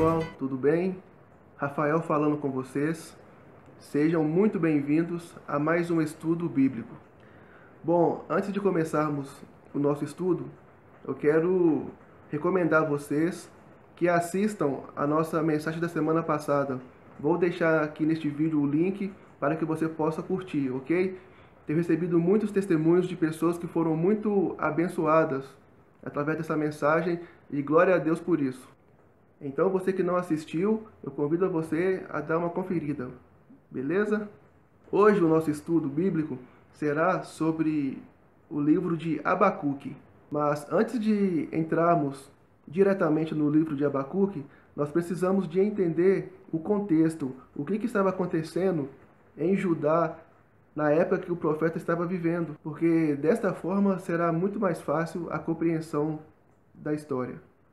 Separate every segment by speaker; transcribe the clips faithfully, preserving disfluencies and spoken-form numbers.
Speaker 1: pessoal, tudo bem? Rafael falando com vocês. Sejam muito bem-vindos a mais um estudo bíblico. Bom, antes de começarmos o nosso estudo, eu quero recomendar a vocês que assistam a nossa mensagem da semana passada. Vou deixar aqui neste vídeo o link para que você possa curtir, ok? Tenho recebido muitos testemunhos de pessoas que foram muito abençoadas através dessa mensagem e glória a Deus por isso. Então, você que não assistiu, eu convido você a dar uma conferida, beleza? Hoje o nosso estudo bíblico será sobre o livro de Abacuque. Mas antes de entrarmos diretamente no livro de Abacuque, nós precisamos de entender o contexto, o que, que estava acontecendo em Judá na época que o profeta estava vivendo, porque desta forma será muito mais fácil a compreensão da história.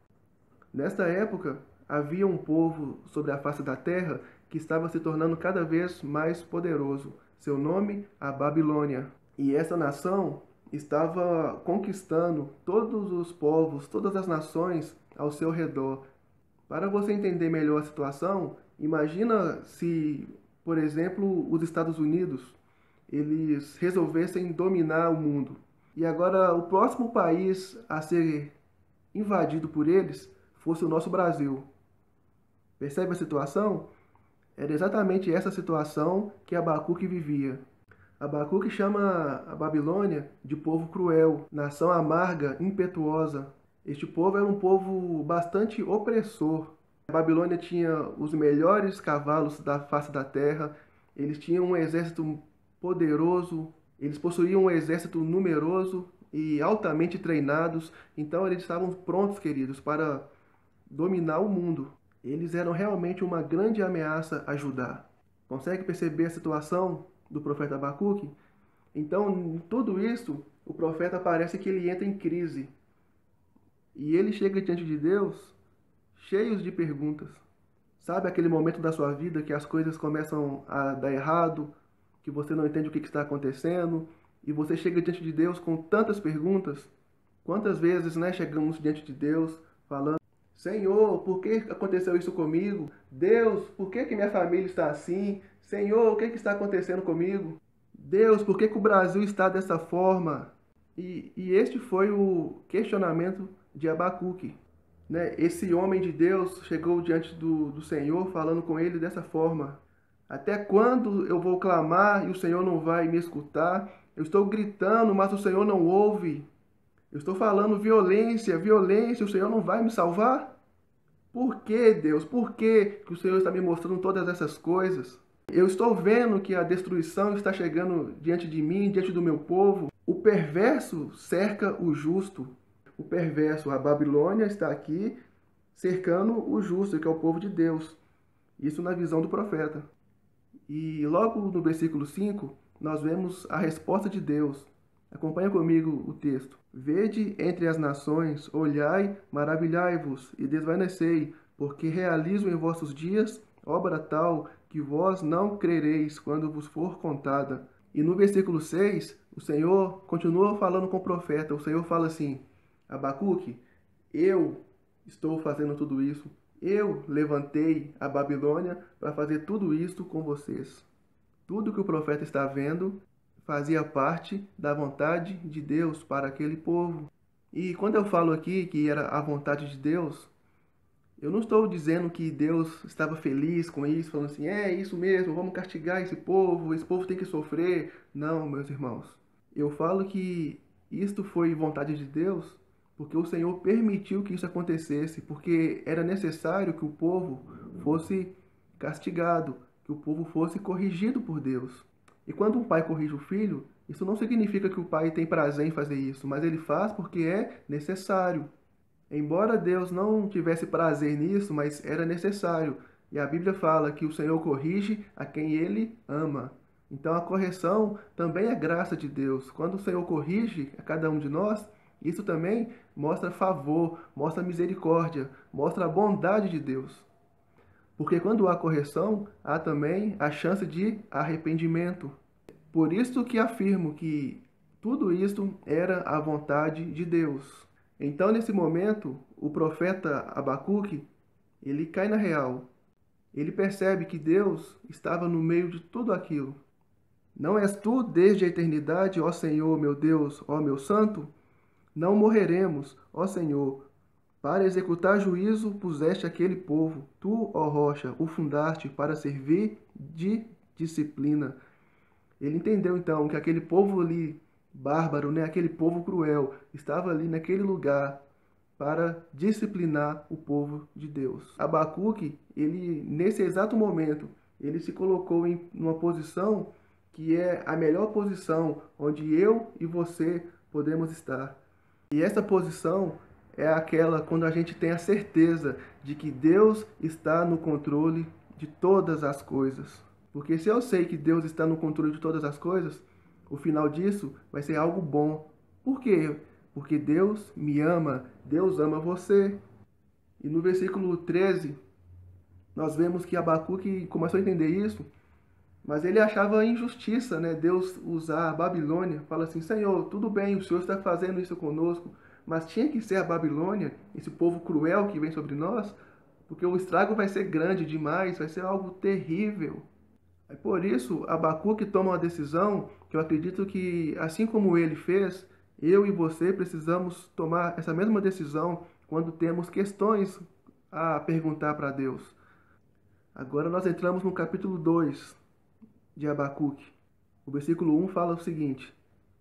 Speaker 1: Nesta época, havia um povo sobre a face da terra que estava se tornando cada vez mais poderoso. Seu nome, a Babilônia. E essa nação estava conquistando todos os povos, todas as nações ao seu redor. Para você entender melhor a situação, imagina se, por exemplo, os Estados Unidos, eles resolvessem dominar o mundo. E agora o próximo país a ser invadido por eles fosse o nosso Brasil. Percebe a situação? Era exatamente essa situação que Abacuque vivia. Abacuque chama a Babilônia de povo cruel, nação amarga, impetuosa. Este povo era um povo bastante opressor. A Babilônia tinha os melhores cavalos da face da terra, eles tinham um exército poderoso, eles possuíam um exército numeroso e altamente treinados, então eles estavam prontos, queridos, para dominar o mundo. Eles eram realmente uma grande ameaça a Judá. Consegue perceber a situação do profeta Abacuque? Então, em tudo isso, o profeta parece que ele entra em crise. E ele chega diante de Deus cheio de perguntas. Sabe aquele momento da sua vida que as coisas começam a dar errado, que você não entende o que está acontecendo, e você chega diante de Deus com tantas perguntas? Quantas vezes, né, chegamos diante de Deus falando: Senhor, por que aconteceu isso comigo? Deus, por que, que minha família está assim? Senhor, o que, que está acontecendo comigo? Deus, por que, que o Brasil está dessa forma? E, e este foi o questionamento de Abacuque. Né? Esse homem de Deus chegou diante do, do Senhor falando com ele dessa forma: até quando eu vou clamar e o Senhor não vai me escutar? Eu estou gritando, mas o Senhor não ouve. Eu estou falando violência, violência, o Senhor não vai me salvar? Por que, Deus? Por que que o Senhor está me mostrando todas essas coisas? Eu estou vendo que a destruição está chegando diante de mim, diante do meu povo. O perverso cerca o justo. O perverso, a Babilônia, está aqui cercando o justo, que é o povo de Deus. Isso na visão do profeta. E logo no versículo cinco, nós vemos a resposta de Deus. Acompanha comigo o texto. Vede entre as nações, olhai, maravilhai-vos e desvanecei, porque realizo em vossos dias obra tal que vós não crereis quando vos for contada. E no versículo seis, o Senhor continua falando com o profeta. O Senhor fala assim: Abacuque, eu estou fazendo tudo isso. Eu levantei a Babilônia para fazer tudo isso com vocês. Tudo que o profeta está vendo fazia parte da vontade de Deus para aquele povo. E quando eu falo aqui que era a vontade de Deus, eu não estou dizendo que Deus estava feliz com isso, falando assim: é isso mesmo, vamos castigar esse povo, esse povo tem que sofrer. Não, meus irmãos. Eu falo que isto foi vontade de Deus porque o Senhor permitiu que isso acontecesse, porque era necessário que o povo fosse castigado, que o povo fosse corrigido por Deus. E quando um pai corrige o filho, isso não significa que o pai tem prazer em fazer isso, mas ele faz porque é necessário. Embora Deus não tivesse prazer nisso, mas era necessário. E a Bíblia fala que o Senhor corrige a quem ele ama. Então a correção também é graça de Deus. Quando o Senhor corrige a cada um de nós, isso também mostra favor, mostra misericórdia, mostra a bondade de Deus. Porque quando há correção, há também a chance de arrependimento. Por isso que afirmo que tudo isso era a vontade de Deus. Então, nesse momento, o profeta Abacuque, ele cai na real. Ele percebe que Deus estava no meio de tudo aquilo. Não és tu desde a eternidade, ó Senhor, meu Deus, ó meu santo? Não morreremos, ó Senhor. Para executar juízo puseste aquele povo. Tu, ó rocha, o fundaste para servir de disciplina. Ele entendeu então que aquele povo ali, bárbaro, né, aquele povo cruel, estava ali naquele lugar para disciplinar o povo de Deus. Abacuque, ele nesse exato momento, ele se colocou em uma posição que é a melhor posição onde eu e você podemos estar. E essa posição é aquela quando a gente tem a certeza de que Deus está no controle de todas as coisas. Porque se eu sei que Deus está no controle de todas as coisas, o final disso vai ser algo bom. Por quê? Porque Deus me ama, Deus ama você. E no versículo treze, nós vemos que Abacuque começou a entender isso, mas ele achava injustiça, né? Deus usar a Babilônia. Fala assim, Senhor, tudo bem, o Senhor está fazendo isso conosco, mas tinha que ser a Babilônia, esse povo cruel que vem sobre nós, porque o estrago vai ser grande demais, vai ser algo terrível. É por isso, Abacuque toma uma decisão que eu acredito que, assim como ele fez, eu e você precisamos tomar essa mesma decisão quando temos questões a perguntar para Deus. Agora nós entramos no capítulo dois de Abacuque. O versículo um fala o seguinte: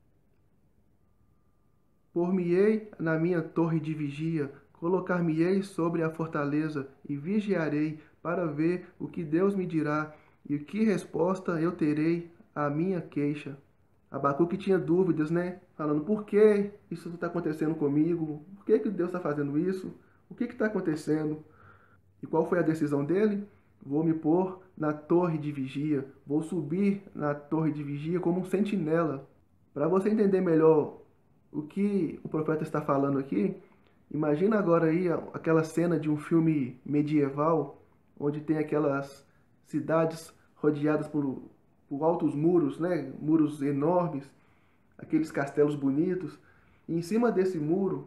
Speaker 1: Por-me-ei na minha torre de vigia, colocar-me-ei sobre a fortaleza e vigiarei para ver o que Deus me dirá e que resposta eu terei à minha queixa. Abacuque tinha dúvidas, né? Falando, por que isso está acontecendo comigo? Por que, que Deus está fazendo isso? O que está acontecendo? E qual foi a decisão dele? Vou me pôr na torre de vigia. Vou subir na torre de vigia como um sentinela. Para você entender melhor o que o profeta está falando aqui, imagina agora aí aquela cena de um filme medieval, onde tem aquelas cidades rodeadas por, por altos muros, né? Muros enormes, aqueles castelos bonitos. E em cima desse muro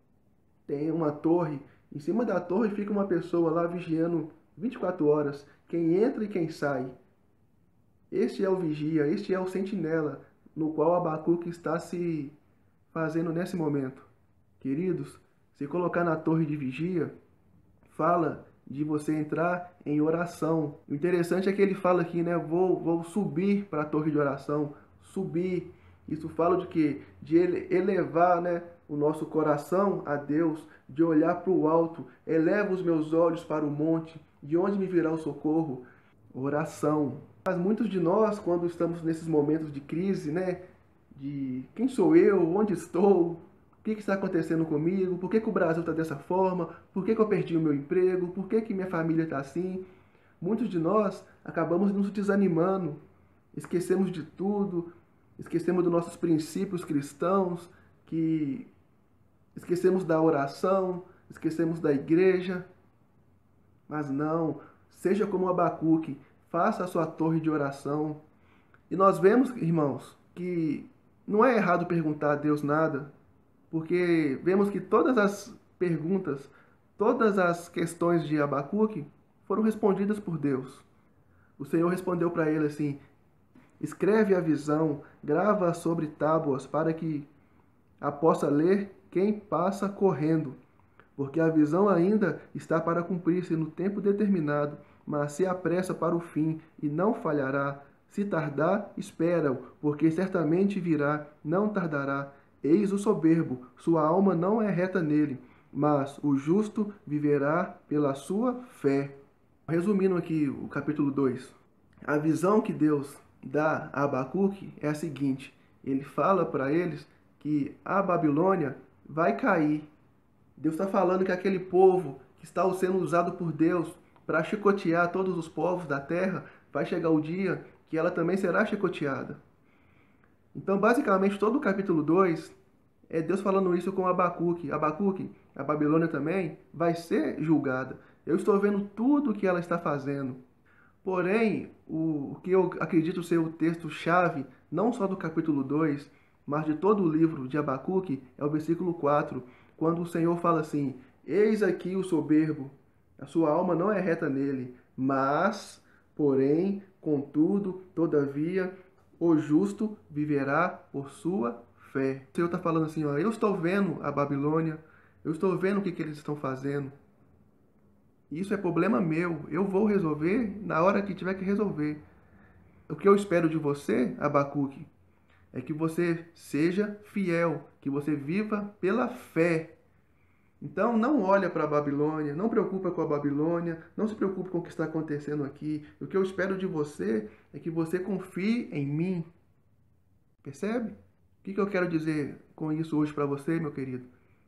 Speaker 1: tem uma torre. Em cima da torre fica uma pessoa lá vigiando vinte e quatro horas, quem entra e quem sai. Este é o vigia, este é o sentinela, no qual Abacuque está se fazendo nesse momento. Queridos, se colocar na torre de vigia, fala de você entrar em oração. O interessante é que ele fala aqui, né? Vou, vou subir para a torre de oração. Subir. Isso fala de quê? De elevar, né, o nosso coração a Deus, de olhar para o alto. Eleva os meus olhos para o monte, de onde me virá o socorro? Oração. Mas muitos de nós, quando estamos nesses momentos de crise, né? De quem sou eu? Onde estou? O que, que está acontecendo comigo? Por que, que o Brasil está dessa forma? Por que, que eu perdi o meu emprego? Por que, que minha família está assim? Muitos de nós acabamos nos desanimando, esquecemos de tudo, esquecemos dos nossos princípios cristãos, que esquecemos da oração, esquecemos da igreja. Mas não, seja como Abacuque, faça a sua torre de oração. E nós vemos, irmãos, que não é errado perguntar a Deus nada, porque vemos que todas as perguntas, todas as questões de Abacuque foram respondidas por Deus. O Senhor respondeu para ele assim, escreve a visão, grava sobre tábuas, para que a possa ler quem passa correndo. Porque a visão ainda está para cumprir-se no tempo determinado, mas se apressa para o fim e não falhará. Se tardar, espera-o, porque certamente virá, não tardará. Eis o soberbo, sua alma não é reta nele, mas o justo viverá pela sua fé. Resumindo aqui o capítulo dois, a visão que Deus dá a Abacuque é a seguinte, ele fala para eles que a Babilônia vai cair. Deus está falando que aquele povo que está sendo usado por Deus para chicotear todos os povos da terra, vai chegar o dia que ela também será chicoteada. Então, basicamente, todo o capítulo dois é Deus falando isso com Abacuque. Abacuque, a Babilônia também vai ser julgada. Eu estou vendo tudo o que ela está fazendo. Porém, o, o que eu acredito ser o texto-chave, não só do capítulo dois, mas de todo o livro de Abacuque, é o versículo quatro, quando o Senhor fala assim, eis aqui o soberbo, A sua alma não é reta nele, mas, porém, contudo, todavia, o justo viverá por sua fé. O Senhor está falando assim, ó, eu estou vendo a Babilônia, eu estou vendo o que, que eles estão fazendo. Isso é problema meu, eu vou resolver na hora que tiver que resolver. O que eu espero de você, Abacuque, é que você seja fiel, que você viva pela fé. Então não olha para a Babilônia, não preocupa com a Babilônia, não se preocupe com o que está acontecendo aqui. O que eu espero de você é que você confie em mim. Percebe? O que eu quero dizer com isso hoje para você, meu querido?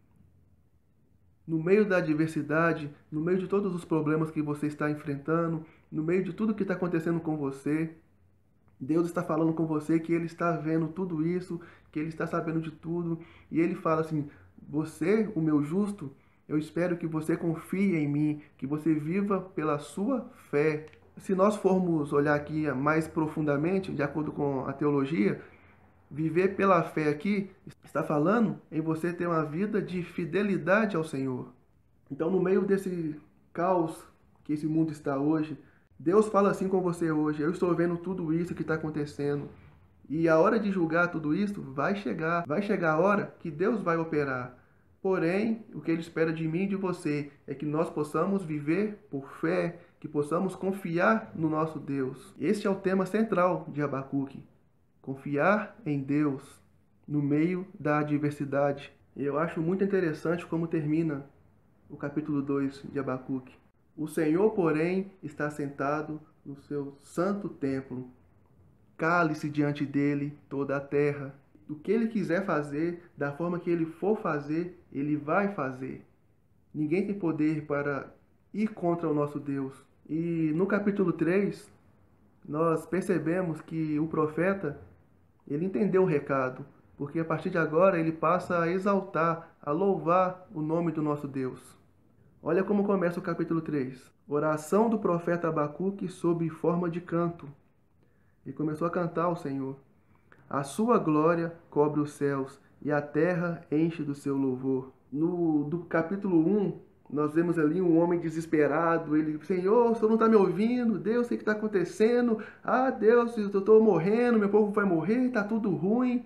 Speaker 1: No meio da adversidade, no meio de todos os problemas que você está enfrentando, no meio de tudo que está acontecendo com você, Deus está falando com você que Ele está vendo tudo isso, que Ele está sabendo de tudo, e Ele fala assim, você, o meu justo, eu espero que você confie em mim, que você viva pela sua fé. Se nós formos olhar aqui mais profundamente, de acordo com a teologia, viver pela fé aqui está falando em você ter uma vida de fidelidade ao Senhor. Então, no meio desse caos que esse mundo está hoje, Deus fala assim com você hoje, eu estou vendo tudo isso que está acontecendo. E a hora de julgar tudo isso vai chegar. Vai chegar a hora que Deus vai operar. Porém, o que Ele espera de mim e de você é que nós possamos viver por fé, que possamos confiar no nosso Deus. Este é o tema central de Abacuque. Confiar em Deus no meio da adversidade. Eu acho muito interessante como termina o capítulo dois de Abacuque. O Senhor, porém, está sentado no seu santo templo. Cale-se diante dele toda a terra. O que ele quiser fazer, da forma que ele for fazer, ele vai fazer. Ninguém tem poder para ir contra o nosso Deus. E no capítulo três, nós percebemos que o profeta, ele entendeu o recado, porque a partir de agora ele passa a exaltar, a louvar o nome do nosso Deus. Olha como começa o capítulo três. Oração do profeta Abacuque sob forma de canto. Ele começou a cantar ao Senhor. A sua glória cobre os céus e a terra enche do seu louvor. No do capítulo um, nós vemos ali um homem desesperado. Ele, Senhor, o Senhor não está me ouvindo? Deus, o que está acontecendo? Ah, Deus, eu estou morrendo, meu povo vai morrer, está tudo ruim.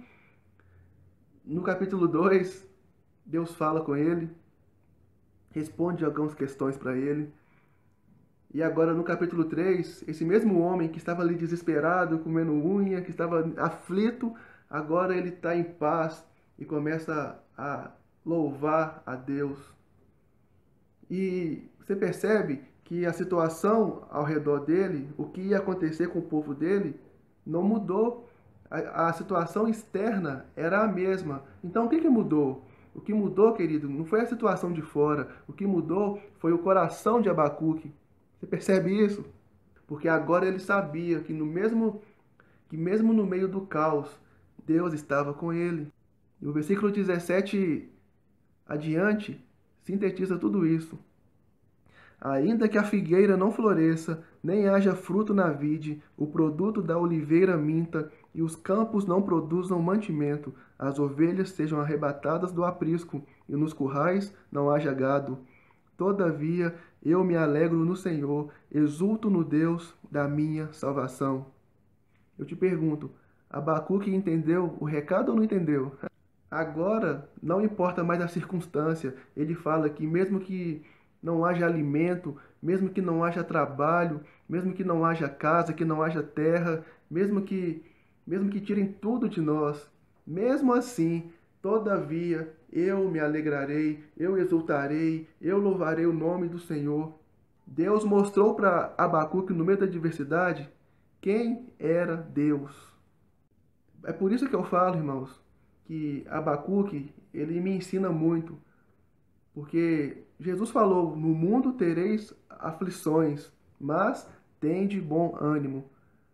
Speaker 1: No capítulo dois, Deus fala com ele, responde algumas questões para ele. E agora no capítulo três, esse mesmo homem que estava ali desesperado, comendo unha, que estava aflito, agora ele está em paz e começa a louvar a Deus. E você percebe que a situação ao redor dele, o que ia acontecer com o povo dele, não mudou. A, a situação externa era a mesma. Então o que, que mudou? O que mudou, querido, não foi a situação de fora. O que mudou foi o coração de Abacuque. Você percebe isso? Porque agora ele sabia que no mesmo que mesmo no meio do caos, Deus estava com ele. E o versículo dezessete adiante sintetiza tudo isso. Ainda que a figueira não floresça, nem haja fruto na vide, o produto da oliveira minta, e os campos não produzam mantimento, as ovelhas sejam arrebatadas do aprisco, e nos currais não haja gado. Todavia, eu me alegro no Senhor, exulto no Deus da minha salvação. Eu te pergunto, Abacuque entendeu o recado ou não entendeu? Agora, não importa mais a circunstância, ele fala que mesmo que não haja alimento, mesmo que não haja trabalho, mesmo que não haja casa, que não haja terra, mesmo que, mesmo que tirem tudo de nós, mesmo assim, todavia, eu me alegrarei, eu exultarei, eu louvarei o nome do Senhor. Deus mostrou para Abacuque, no meio da adversidade, quem era Deus. É por isso que eu falo, irmãos, que Abacuque, ele me ensina muito. Porque Jesus falou, no mundo tereis aflições, mas tende bom ânimo.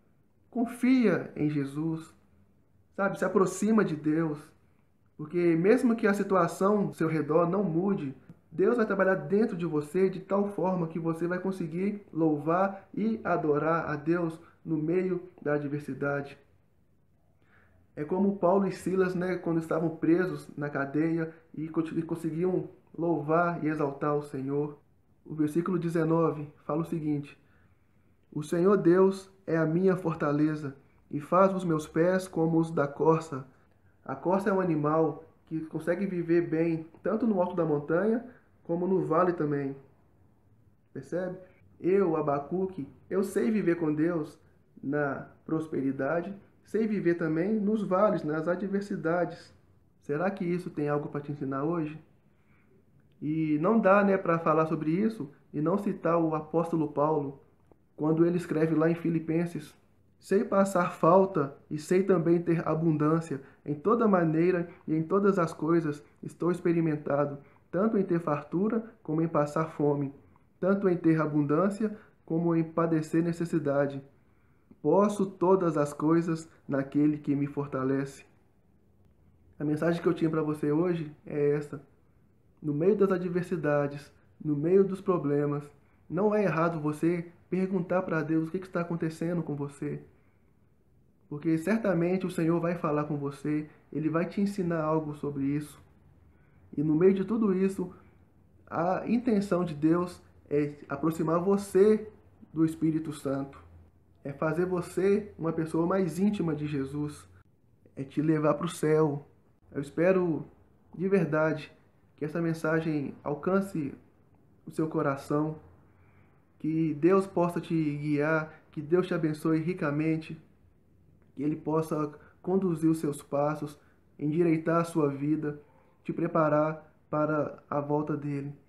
Speaker 1: Confia em Jesus, sabe? Se aproxima de Deus. Porque mesmo que a situação ao seu redor não mude, Deus vai trabalhar dentro de você de tal forma que você vai conseguir louvar e adorar a Deus no meio da adversidade. É como Paulo e Silas, né, quando estavam presos na cadeia e conseguiam louvar e exaltar o Senhor. O versículo dezenove fala o seguinte: O Senhor Deus é a minha fortaleza e faz os meus pés como os da corça. A corça é um animal que consegue viver bem tanto no alto da montanha como no vale também. Percebe? Eu, Abacuque, eu sei viver com Deus na prosperidade, sei viver também nos vales, nas adversidades. Será que isso tem algo para te ensinar hoje? E não dá, né, para falar sobre isso e não citar o apóstolo Paulo, quando ele escreve lá em Filipenses: Sei passar falta e sei também ter abundância. Em toda maneira e em todas as coisas estou experimentado, tanto em ter fartura como em passar fome, tanto em ter abundância como em padecer necessidade. Posso todas as coisas naquele que me fortalece. A mensagem que eu tinha para você hoje é esta. No meio das adversidades, no meio dos problemas, não é errado você perguntar para Deus o que está acontecendo com você. Porque certamente o Senhor vai falar com você, Ele vai te ensinar algo sobre isso. E no meio de tudo isso, a intenção de Deus é aproximar você do Espírito Santo. É fazer você uma pessoa mais íntima de Jesus. É te levar para o céu. Eu espero de verdade que essa mensagem alcance o seu coração, que Deus possa te guiar, que Deus te abençoe ricamente, que Ele possa conduzir os seus passos, endireitar a sua vida, te preparar para a volta dEle.